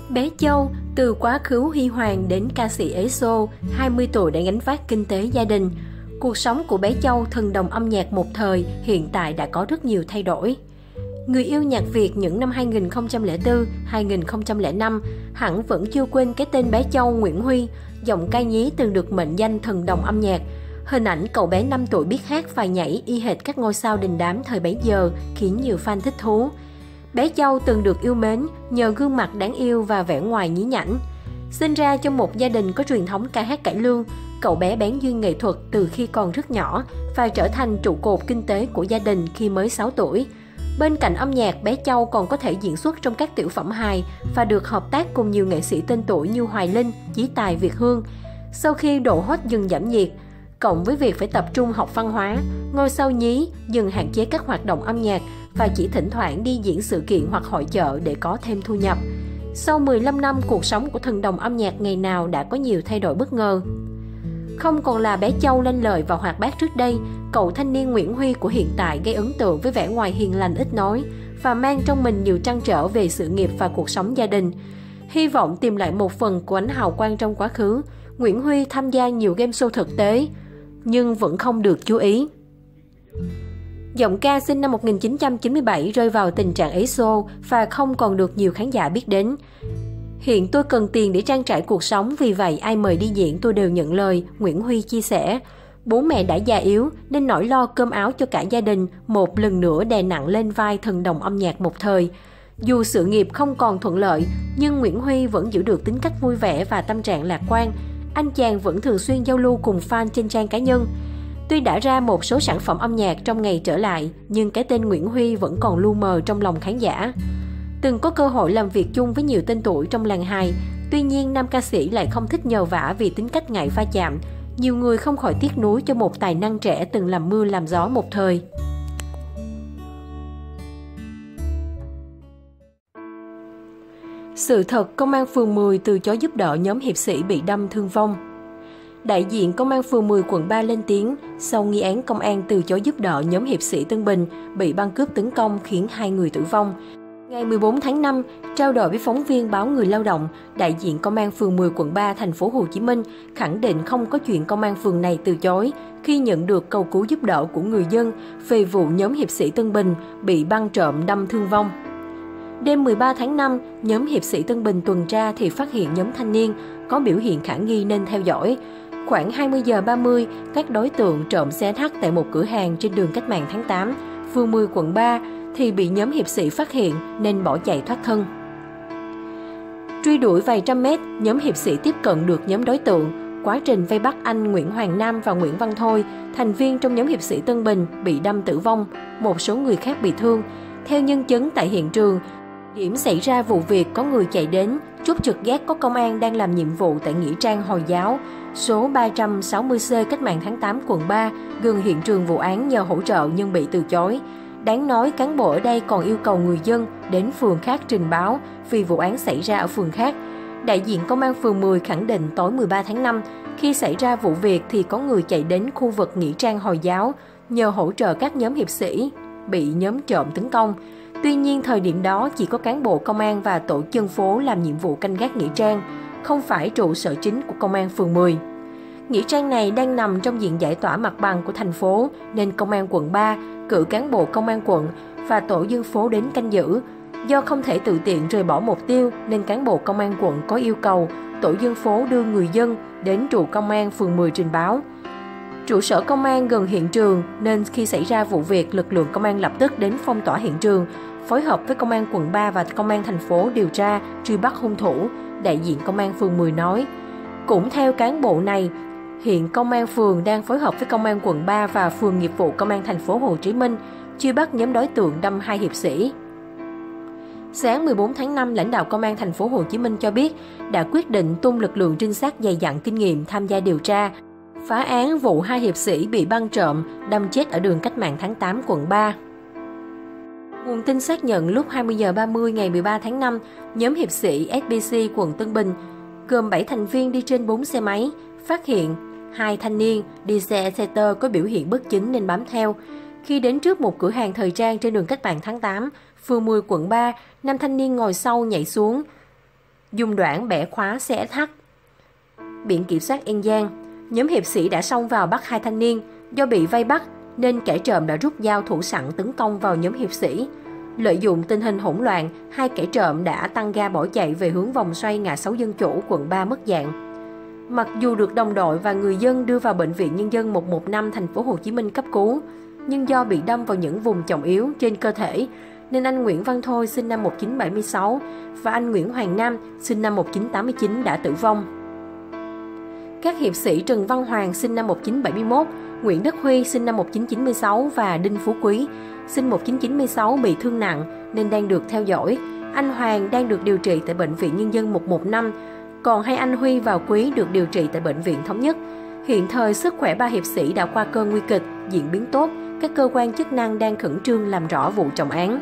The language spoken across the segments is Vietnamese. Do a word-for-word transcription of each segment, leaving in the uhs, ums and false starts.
Bé Châu, từ quá khứ huy hoàng đến ca sĩ ế xô, hai mươi tuổi đã gánh vác kinh tế gia đình. Cuộc sống của bé Châu, thần đồng âm nhạc một thời, hiện tại đã có rất nhiều thay đổi. Người yêu nhạc Việt những năm hai nghìn không trăm lẻ bốn, hai nghìn không trăm lẻ năm hẳn vẫn chưa quên cái tên bé Châu Nguyễn Huy, giọng ca nhí từng được mệnh danh thần đồng âm nhạc. Hình ảnh cậu bé năm tuổi biết hát và nhảy y hệt các ngôi sao đình đám thời bấy giờ khiến nhiều fan thích thú. Bé Châu từng được yêu mến nhờ gương mặt đáng yêu và vẻ ngoài nhí nhảnh. Sinh ra trong một gia đình có truyền thống ca hát cải lương, cậu bé bén duyên nghệ thuật từ khi còn rất nhỏ và trở thành trụ cột kinh tế của gia đình khi mới sáu tuổi. Bên cạnh âm nhạc, bé Châu còn có thể diễn xuất trong các tiểu phẩm hài và được hợp tác cùng nhiều nghệ sĩ tên tuổi như Hoài Linh, Chí Tài, Việt Hương. Sau khi độ hot dần giảm nhiệt, cộng với việc phải tập trung học văn hóa, ngôi sao nhí dần hạn chế các hoạt động âm nhạc và chỉ thỉnh thoảng đi diễn sự kiện hoặc hội chợ để có thêm thu nhập. Sau mười lăm năm, cuộc sống của thần đồng âm nhạc ngày nào đã có nhiều thay đổi bất ngờ. Không còn là bé Châu lanh lợi và hoạt bát trước đây, cậu thanh niên Nguyễn Huy của hiện tại gây ấn tượng với vẻ ngoài hiền lành ít nói và mang trong mình nhiều trăn trở về sự nghiệp và cuộc sống gia đình. Hy vọng tìm lại một phần của ánh hào quang trong quá khứ, Nguyễn Huy tham gia nhiều game show thực tế, nhưng vẫn không được chú ý. Giọng ca sinh năm một nghìn chín trăm chín mươi bảy rơi vào tình trạng ế xô và không còn được nhiều khán giả biết đến. Hiện tôi cần tiền để trang trải cuộc sống, vì vậy ai mời đi diễn tôi đều nhận lời, Nguyễn Huy chia sẻ. Bố mẹ đã già yếu nên nỗi lo cơm áo cho cả gia đình một lần nữa đè nặng lên vai thần đồng âm nhạc một thời. Dù sự nghiệp không còn thuận lợi, nhưng Nguyễn Huy vẫn giữ được tính cách vui vẻ và tâm trạng lạc quan. Anh chàng vẫn thường xuyên giao lưu cùng fan trên trang cá nhân. Tuy đã ra một số sản phẩm âm nhạc trong ngày trở lại, nhưng cái tên Nguyễn Huy vẫn còn lu mờ trong lòng khán giả. Từng có cơ hội làm việc chung với nhiều tên tuổi trong làng hài, tuy nhiên nam ca sĩ lại không thích nhờ vả vì tính cách ngại va chạm. Nhiều người không khỏi tiếc nuối cho một tài năng trẻ từng làm mưa làm gió một thời. Sự thật, Công an phường mười từ chối giúp đỡ nhóm hiệp sĩ bị đâm thương vong. Đại diện Công an phường mười quận ba lên tiếng sau nghi án công an từ chối giúp đỡ nhóm hiệp sĩ Tân Bình bị băng cướp tấn công khiến hai người tử vong. Ngày mười bốn tháng năm, trao đổi với phóng viên báo Người Lao động, đại diện Công an phường mười quận ba thành phố Hồ Chí Minh khẳng định không có chuyện công an phường này từ chối khi nhận được cầu cứu giúp đỡ của người dân về vụ nhóm hiệp sĩ Tân Bình bị băng trộm đâm thương vong. Đêm mười ba tháng năm, nhóm hiệp sĩ Tân Bình tuần tra thì phát hiện nhóm thanh niên có biểu hiện khả nghi nên theo dõi. Khoảng hai mươi giờ ba mươi, các đối tượng trộm xe ét hát tại một cửa hàng trên đường Cách mạng tháng tám, phường mười quận ba thì bị nhóm hiệp sĩ phát hiện nên bỏ chạy thoát thân. Truy đuổi vài trăm mét, nhóm hiệp sĩ tiếp cận được nhóm đối tượng. Quá trình vây bắt anh Nguyễn Hoàng Nam và Nguyễn Văn Thôi, thành viên trong nhóm hiệp sĩ Tân Bình, bị đâm tử vong, một số người khác bị thương. Theo nhân chứng tại hiện trường, điểm xảy ra vụ việc có người chạy đến, chốt trực gác có công an đang làm nhiệm vụ tại nghĩa trang Hồi giáo, số ba trăm sáu mươi C Cách mạng tháng tám quận ba, gần hiện trường vụ án nhờ hỗ trợ nhưng bị từ chối. Đáng nói, cán bộ ở đây còn yêu cầu người dân đến phường khác trình báo vì vụ án xảy ra ở phường khác. Đại diện Công an phường mười khẳng định tối mười ba tháng năm, khi xảy ra vụ việc thì có người chạy đến khu vực nghĩa trang Hồi giáo nhờ hỗ trợ các nhóm hiệp sĩ bị nhóm trộm tấn công. Tuy nhiên, thời điểm đó chỉ có cán bộ công an và tổ dân phố làm nhiệm vụ canh gác nghĩa trang, không phải trụ sở chính của Công an phường mười. Nghĩa trang này đang nằm trong diện giải tỏa mặt bằng của thành phố nên Công an quận ba cử cán bộ công an quận và tổ dân phố đến canh giữ. Do không thể tự tiện rời bỏ mục tiêu nên cán bộ công an quận có yêu cầu tổ dân phố đưa người dân đến trụ công an phường mười trình báo. Trụ sở công an gần hiện trường nên khi xảy ra vụ việc, lực lượng công an lập tức đến phong tỏa hiện trường, phối hợp với công an quận ba và công an thành phố điều tra, truy bắt hung thủ, đại diện Công an phường mười nói. Cũng theo cán bộ này, hiện Công an phường đang phối hợp với Công an quận ba và phường nghiệp vụ Công an thành phố Hồ Chí Minh truy bắt nhóm đối tượng đâm hai hiệp sĩ. Sáng mười bốn tháng năm, lãnh đạo Công an thành phố Hồ Chí Minh cho biết đã quyết định tung lực lượng trinh sát dày dặn kinh nghiệm tham gia điều tra, phá án vụ hai hiệp sĩ bị băng trộm đâm chết ở đường Cách mạng tháng tám quận ba. Nguồn tin xác nhận lúc hai mươi giờ ba mươi ngày mười ba tháng năm, nhóm hiệp sĩ ét bê xê quận Tân Bình gồm bảy thành viên đi trên bốn xe máy, phát hiện hai thanh niên đi xe Exciter có biểu hiện bất chính nên bám theo. Khi đến trước một cửa hàng thời trang trên đường Cách mạng tháng tám, phường mười quận ba, nam thanh niên ngồi sau nhảy xuống, dùng đoạn bẻ khóa xe ét hát. Biển kiểm soát An Giang, nhóm hiệp sĩ đã xông vào bắt hai thanh niên. Do bị vây bắt nên kẻ trộm đã rút dao thủ sẵn tấn công vào nhóm hiệp sĩ. Lợi dụng tình hình hỗn loạn, hai kẻ trộm đã tăng ga bỏ chạy về hướng vòng xoay ngã sáu Dân Chủ, quận ba mất dạng. Mặc dù được đồng đội và người dân đưa vào bệnh viện Nhân dân một một năm thành phố Hồ Chí Minh cấp cứu, nhưng do bị đâm vào những vùng trọng yếu trên cơ thể nên anh Nguyễn Văn Thôi sinh năm một nghìn chín trăm bảy mươi sáu và anh Nguyễn Hoàng Nam sinh năm một nghìn chín trăm tám mươi chín đã tử vong. Các hiệp sĩ Trần Văn Hoàng sinh năm một nghìn chín trăm bảy mươi mốt, Nguyễn Đức Huy sinh năm một nghìn chín trăm chín mươi sáu và Đinh Phú Quý sinh một nghìn chín trăm chín mươi sáu bị thương nặng nên đang được theo dõi. Anh Hoàng đang được điều trị tại Bệnh viện Nhân dân một một năm, còn hai anh Huy và Quý được điều trị tại Bệnh viện Thống Nhất. Hiện thời sức khỏe ba hiệp sĩ đã qua cơn nguy kịch, diễn biến tốt. Các cơ quan chức năng đang khẩn trương làm rõ vụ trọng án.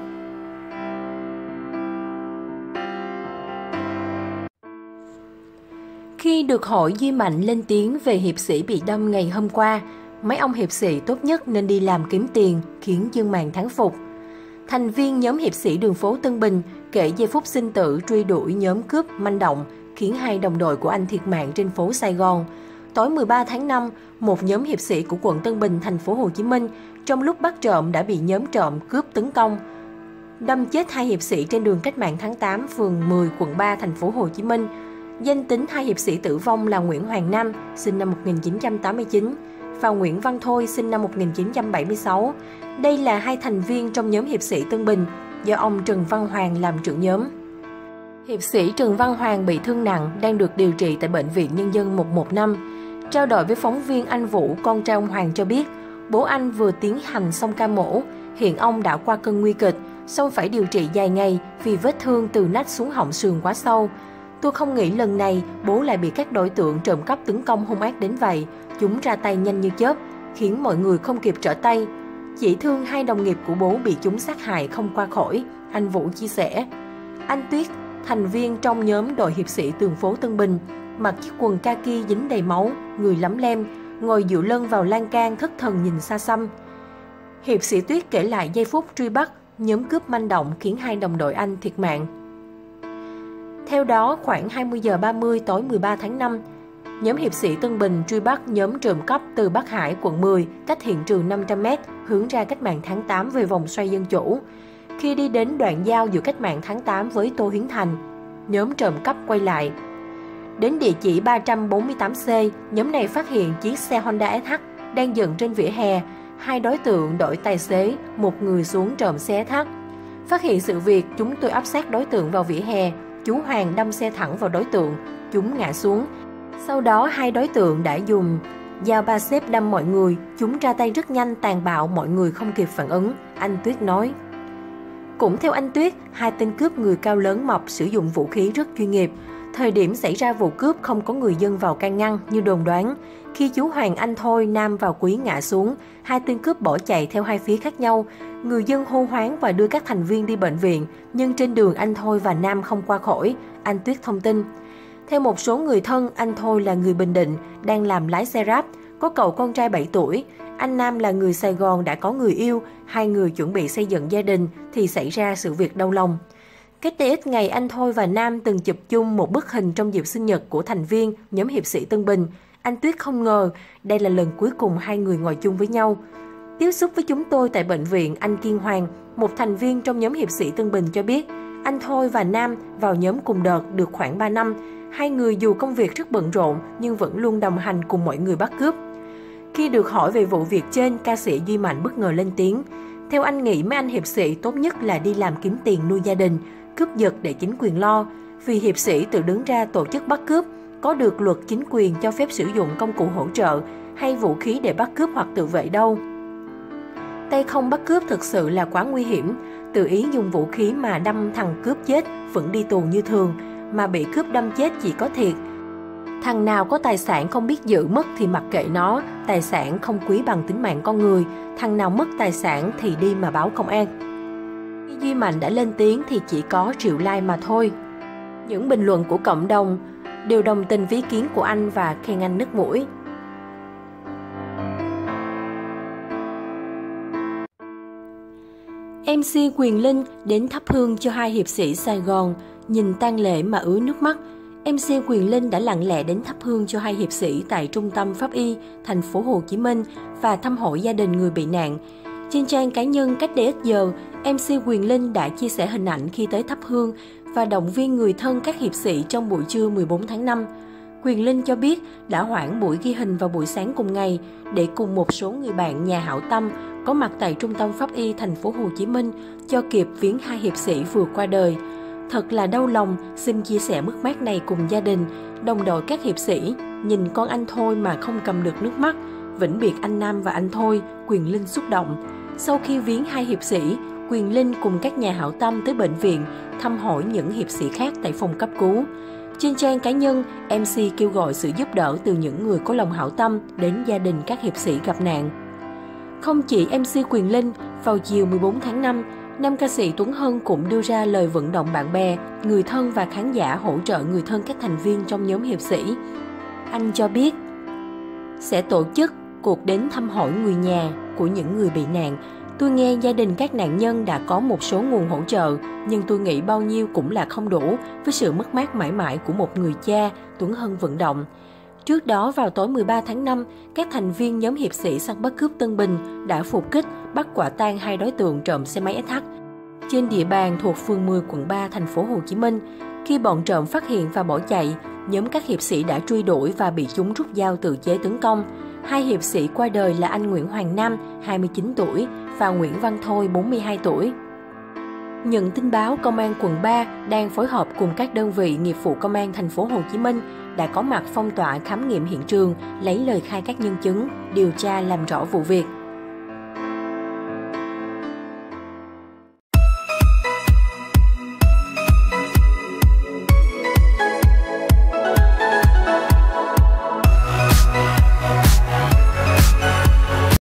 Khi được Hội Duy Mạnh lên tiếng về hiệp sĩ bị đâm ngày hôm qua, mấy ông hiệp sĩ tốt nhất nên đi làm kiếm tiền, khiến dân mạng thán phục. Thành viên nhóm hiệp sĩ đường phố Tân Bình kể giây phút sinh tử truy đuổi nhóm cướp manh động, khiến hai đồng đội của anh thiệt mạng trên phố Sài Gòn. Tối mười ba tháng năm, một nhóm hiệp sĩ của quận Tân Bình, thành phố Hồ Chí Minh, trong lúc bắt trộm đã bị nhóm trộm cướp tấn công, đâm chết hai hiệp sĩ trên đường Cách mạng tháng tám, phường mười, quận ba, thành phố Hồ Chí Minh. Danh tính hai hiệp sĩ tử vong là Nguyễn Hoàng Nam, sinh năm một nghìn chín trăm tám mươi chín, và Nguyễn Văn Thôi, sinh năm một nghìn chín trăm bảy mươi sáu. Đây là hai thành viên trong nhóm hiệp sĩ Tân Bình, do ông Trần Văn Hoàng làm trưởng nhóm. Hiệp sĩ Trần Văn Hoàng bị thương nặng, đang được điều trị tại Bệnh viện Nhân dân một một năm. Trao đổi với phóng viên, anh Vũ, con trai ông Hoàng cho biết, bố anh vừa tiến hành xong ca mổ, hiện ông đã qua cơn nguy kịch, song phải điều trị dài ngày vì vết thương từ nách xuống họng sườn quá sâu. Tôi không nghĩ lần này bố lại bị các đối tượng trộm cắp tấn công hung ác đến vậy. Chúng ra tay nhanh như chớp, khiến mọi người không kịp trở tay. Chỉ thương hai đồng nghiệp của bố bị chúng sát hại không qua khỏi, anh Vũ chia sẻ. Anh Tuyết, thành viên trong nhóm đội hiệp sĩ đường phố Tân Bình, mặc chiếc quần kaki dính đầy máu, người lấm lem, ngồi dựa lưng vào lan can thất thần nhìn xa xăm. Hiệp sĩ Tuyết kể lại giây phút truy bắt nhóm cướp manh động khiến hai đồng đội anh thiệt mạng. Theo đó, khoảng hai mươi giờ ba mươi tối mười ba tháng năm, nhóm hiệp sĩ Tân Bình truy bắt nhóm trộm cắp từ Bắc Hải, quận mười, cách hiện trường năm trăm mét, hướng ra Cách mạng tháng tám về vòng xoay Dân Chủ. Khi đi đến đoạn giao giữa Cách mạng tháng tám với Tô Hiến Thành, nhóm trộm cắp quay lại. Đến địa chỉ ba trăm bốn mươi tám C, nhóm này phát hiện chiếc xe Honda ét hát đang dừng trên vỉa hè. Hai đối tượng đổi tài xế, một người xuống trộm xe ét hát. Phát hiện sự việc, chúng tôi áp sát đối tượng vào vỉa hè. Chú Hoàng đâm xe thẳng vào đối tượng, chúng ngã xuống. Sau đó hai đối tượng đã dùng dao ba xếp đâm mọi người, chúng ra tay rất nhanh, tàn bạo, mọi người không kịp phản ứng, anh Tuyết nói. Cũng theo anh Tuyết, hai tên cướp người cao lớn mập sử dụng vũ khí rất chuyên nghiệp. Thời điểm xảy ra vụ cướp không có người dân vào can ngăn như đồn đoán. Khi chú Hoàng, anh Thôi, Nam và Quý ngã xuống, hai tên cướp bỏ chạy theo hai phía khác nhau. Người dân hô hoáng và đưa các thành viên đi bệnh viện, nhưng trên đường anh Thôi và Nam không qua khỏi, anh Tuyết thông tin. Theo một số người thân, anh Thôi là người Bình Định, đang làm lái xe Grab, có cậu con trai bảy tuổi. Anh Nam là người Sài Gòn, đã có người yêu, hai người chuẩn bị xây dựng gia đình thì xảy ra sự việc đau lòng. Cách đây ít ngày, anh Thôi và Nam từng chụp chung một bức hình trong dịp sinh nhật của thành viên nhóm hiệp sĩ Tân Bình. Anh Tuyết không ngờ đây là lần cuối cùng hai người ngồi chung với nhau. Tiếp xúc với chúng tôi tại bệnh viện, anh Kiên Hoàng, một thành viên trong nhóm hiệp sĩ Tân Bình cho biết, anh Thôi và Nam vào nhóm cùng đợt được khoảng ba năm. Hai người dù công việc rất bận rộn nhưng vẫn luôn đồng hành cùng mọi người bắt cướp. Khi được hỏi về vụ việc trên, ca sĩ Duy Mạnh bất ngờ lên tiếng. Theo anh nghĩ mấy anh hiệp sĩ tốt nhất là đi làm kiếm tiền nuôi gia đình, cướp giật để chính quyền lo. Vì hiệp sĩ tự đứng ra tổ chức bắt cướp, có được luật chính quyền cho phép sử dụng công cụ hỗ trợ hay vũ khí để bắt cướp hoặc tự vệ đâu. Tay không bắt cướp thực sự là quá nguy hiểm, tự ý dùng vũ khí mà đâm thằng cướp chết vẫn đi tù như thường, mà bị cướp đâm chết chỉ có thiệt. Thằng nào có tài sản không biết giữ mất thì mặc kệ nó, tài sản không quý bằng tính mạng con người, thằng nào mất tài sản thì đi mà báo công an. Khi Duy Mạnh đã lên tiếng thì chỉ có triệu like mà thôi. Những bình luận của cộng đồng đều đồng tình với ý kiến của anh và khen anh nứt mũi. em xê Quyền Linh đến thắp hương cho hai hiệp sĩ Sài Gòn. Nhìn tang lễ mà ứa nước mắt, em xê Quyền Linh đã lặng lẽ đến thắp hương cho hai hiệp sĩ tại Trung tâm Pháp y, thành phố Hồ Chí Minh và thăm hỏi gia đình người bị nạn. Trên trang cá nhân cách đây ít giờ, em xê Quyền Linh đã chia sẻ hình ảnh khi tới thắp hương và động viên người thân các hiệp sĩ trong buổi trưa mười bốn tháng năm. Quyền Linh cho biết đã hoãn buổi ghi hình vào buổi sáng cùng ngày để cùng một số người bạn nhà hảo tâm có mặt tại Trung tâm Pháp y thành phố Hồ Chí Minh cho kịp viếng hai hiệp sĩ vừa qua đời. Thật là đau lòng, xin chia sẻ mất mát này cùng gia đình, đồng đội các hiệp sĩ. Nhìn con anh Thôi mà không cầm được nước mắt. Vĩnh biệt anh Nam và anh Thôi, Quyền Linh xúc động. Sau khi viếng hai hiệp sĩ, Quyền Linh cùng các nhà hảo tâm tới bệnh viện thăm hỏi những hiệp sĩ khác tại phòng cấp cứu. Trên trang cá nhân, em xê kêu gọi sự giúp đỡ từ những người có lòng hảo tâm đến gia đình các hiệp sĩ gặp nạn. Không chỉ em xê Quyền Linh, vào chiều mười bốn tháng năm, nam ca sĩ Tuấn Hân cũng đưa ra lời vận động bạn bè, người thân và khán giả hỗ trợ người thân các thành viên trong nhóm hiệp sĩ. Anh cho biết sẽ tổ chức cuộc đến thăm hỏi người nhà của những người bị nạn. Tôi nghe gia đình các nạn nhân đã có một số nguồn hỗ trợ, nhưng tôi nghĩ bao nhiêu cũng là không đủ với sự mất mát mãi mãi của một người cha, Tuấn Hân vận động. Trước đó, vào tối mười ba tháng năm, các thành viên nhóm hiệp sĩ săn bắt cướp Tân Bình đã phục kích, bắt quả tang hai đối tượng trộm xe máy ét hát trên địa bàn thuộc phường mười quận ba thành phố Hồ Chí Minh. Khi bọn trộm phát hiện và bỏ chạy, nhóm các hiệp sĩ đã truy đuổi và bị chúng rút dao tự chế tấn công. Hai hiệp sĩ qua đời là anh Nguyễn Hoàng Nam, hai mươi chín tuổi, và Nguyễn Văn Thôi, bốn mươi hai tuổi. Nhận tin báo, Công an quận ba đang phối hợp cùng các đơn vị nghiệp vụ Công an thành phố Hồ Chí Minh đã có mặt phong tỏa khám nghiệm hiện trường, lấy lời khai các nhân chứng, điều tra làm rõ vụ việc.